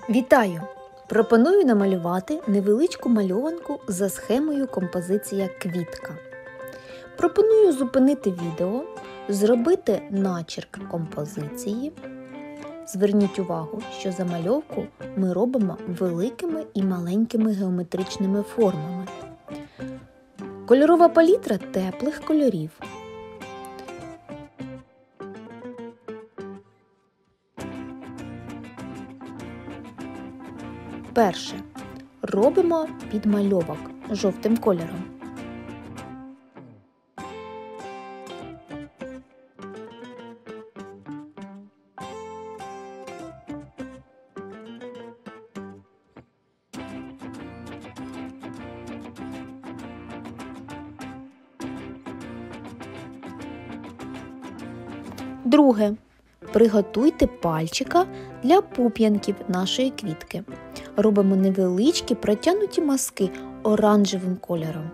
Вітаю! Пропоную намалювати невеличку мальованку за схемою композиція квітка. Пропоную зупинити відео, зробити начерк композиції. Зверніть увагу, що замальовку ми робимо великими і маленькими геометричними формами. Кольорова палітра теплих кольорів. Перше. Робимо підмальовок жовтим кольором. Друге. Приготуйте пальчика для пуп'янків нашої квітки. Робимо невеличкі протягнуті мазки оранжевим кольором.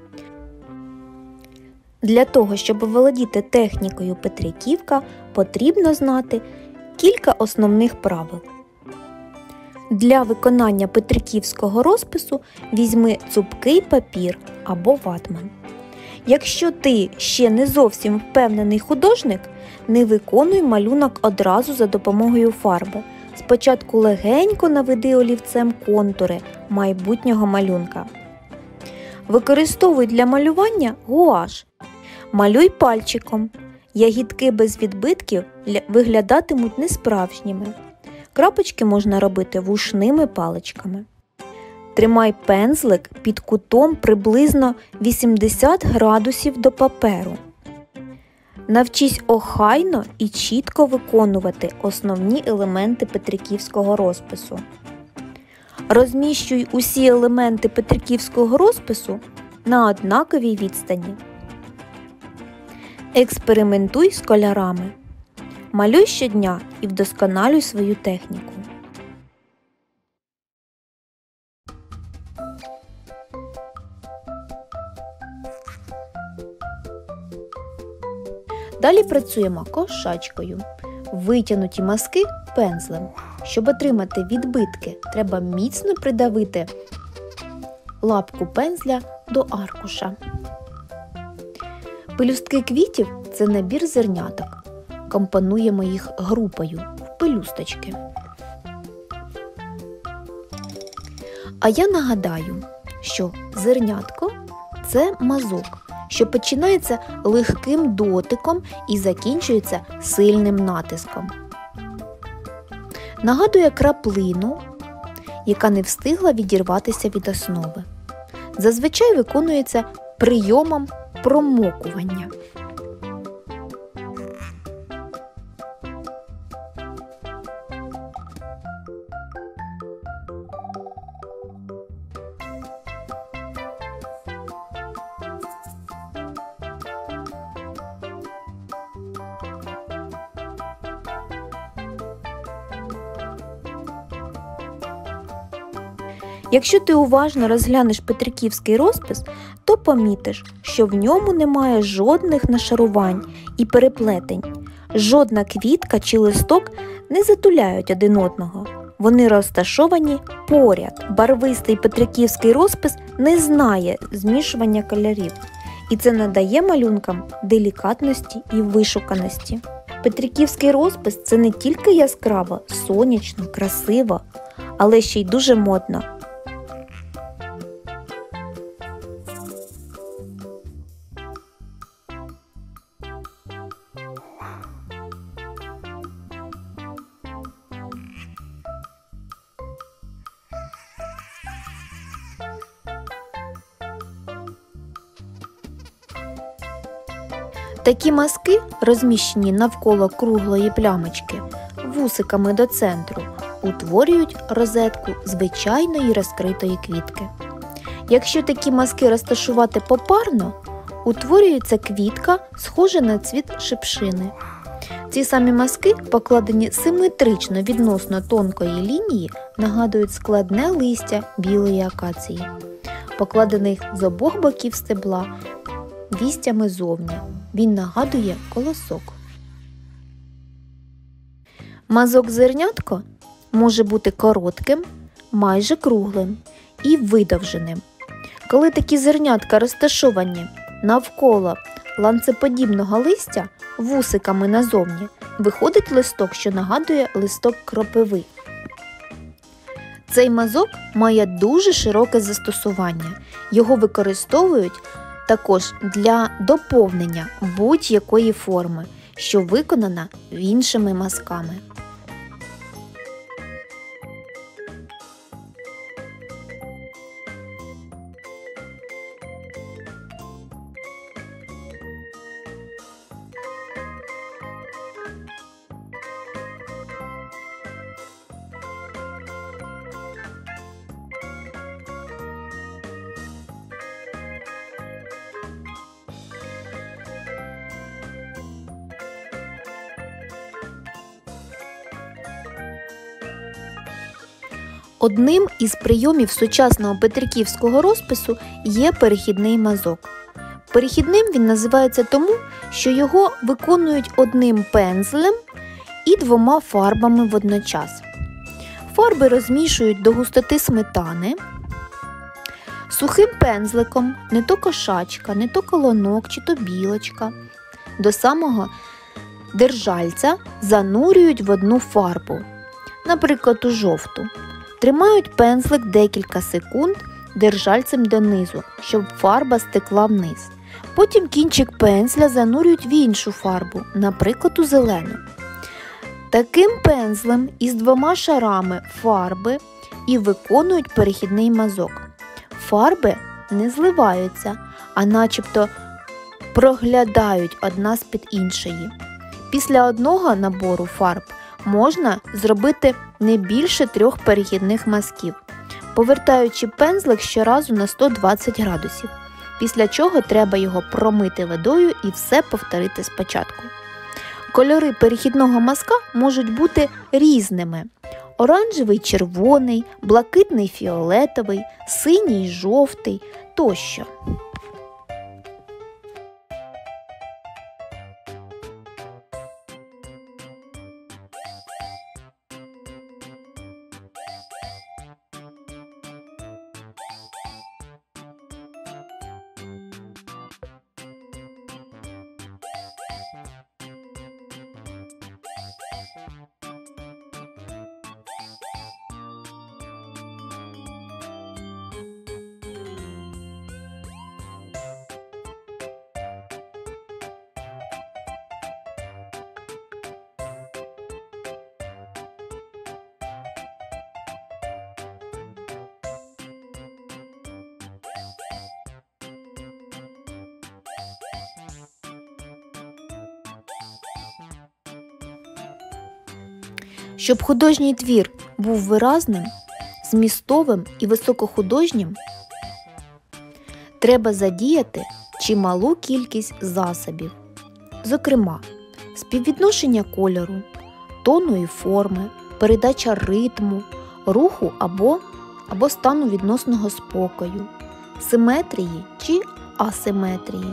Для того, щоб володіти технікою Петриківка, потрібно знати кілька основних правил. Для виконання петриківського розпису візьми цупкий папір або ватман. Якщо ти ще не зовсім впевнений художник, не виконуй малюнок одразу за допомогою фарби. Спочатку легенько наведи олівцем контури майбутнього малюнка. Використовуй для малювання гуаш. Малюй пальчиком. Ягідки без відбитків виглядатимуть несправжніми. Крапочки можна робити вушними паличками. Тримай пензлик під кутом приблизно 80 градусів до паперу. Навчись охайно і чітко виконувати основні елементи петриківського розпису. Розміщуй усі елементи петриківського розпису на однаковій відстані. Експериментуй з кольорами. Малюй щодня і вдосконалюй свою техніку. Далі працюємо кошачкою. Витягнуті мазки пензлем. Щоб отримати відбитки, треба міцно придавити лапку пензля до аркуша. Пелюстки квітів – це набір зерняток. Компонуємо їх групою в пелюсточки. А я нагадаю, що зернятко – це мазок, що починається легким дотиком і закінчується сильним натиском. Нагадує краплину, яка не встигла відірватися від основи. Зазвичай виконується прийомом промокування. Якщо ти уважно розглянеш петриківський розпис, то помітиш, що в ньому немає жодних нашарувань і переплетень. Жодна квітка чи листок не затуляють один одного. Вони розташовані поряд. Барвистий петриківський розпис не знає змішування кольорів. І це надає малюнкам делікатності і вишуканості. Петриківський розпис – це не тільки яскраво, сонячно, красиво, але ще й дуже модно. Такі мазки, розміщені навколо круглої плямочки, вусиками до центру, утворюють розетку звичайної розкритої квітки. Якщо такі мазки розташувати попарно, утворюється квітка, схожа на цвіт шипшини. Ці самі мазки, покладені симетрично відносно тонкої лінії, нагадують складне листя білої акації, покладених з обох боків стебла вістями зовні. Він нагадує колосок. Мазок зернятко може бути коротким, майже круглим і видовженим. Коли такі зернятка розташовані навколо ланцеподібного листя вусиками назовні, виходить листок, що нагадує листок кропиви. Цей мазок має дуже широке застосування. Його використовують також для доповнення будь-якої форми, що виконана іншими мазками. Одним із прийомів сучасного петриківського розпису є перехідний мазок. Перехідним він називається тому, що його виконують одним пензлем і двома фарбами водночас. Фарби розмішують до густоти сметани, сухим пензликом, не то кошачка, не то колонок чи то білочка, до самого держальця занурюють в одну фарбу, наприклад, у жовту. Тримають пензлик декілька секунд держальцем донизу, щоб фарба стекла вниз. Потім кінчик пензля занурюють в іншу фарбу, наприклад, у зелену. Таким пензлем із двома шарами фарби і виконують перехідний мазок. Фарби не зливаються, а начебто проглядають одна з-під іншої. Після одного набору фарб можна зробити не більше 3 перехідних мазків, повертаючи пензлик щоразу на 120 градусів, після чого треба його промити водою і все повторити спочатку. Кольори перехідного мазка можуть бути різними: оранжевий, червоний, блакитний, фіолетовий, синій, жовтий тощо. Щоб художній твір був виразним, змістовим і високохудожнім, треба задіяти чималу кількість засобів. Зокрема, співвідношення кольору, тону і форми, передача ритму, руху або стану відносного спокою, симетрії чи асиметрії.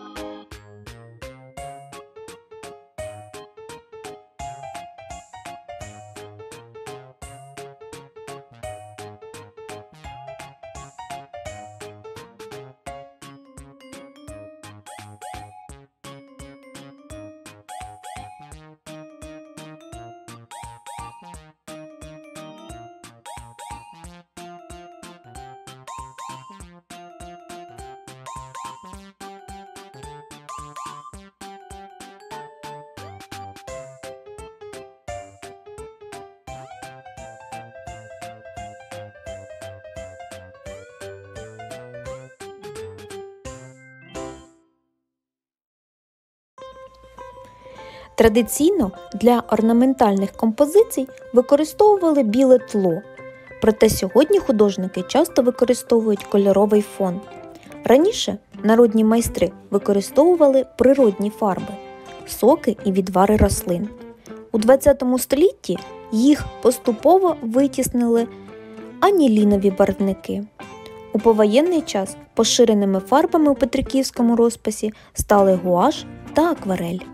Традиційно для орнаментальних композицій використовували біле тло, проте сьогодні художники часто використовують кольоровий фон. Раніше народні майстри використовували природні фарби – соки і відвари рослин. У ХХ столітті їх поступово витіснили анілінові барвники. У повоєнний час поширеними фарбами у петриківському розписі стали гуаш та акварель.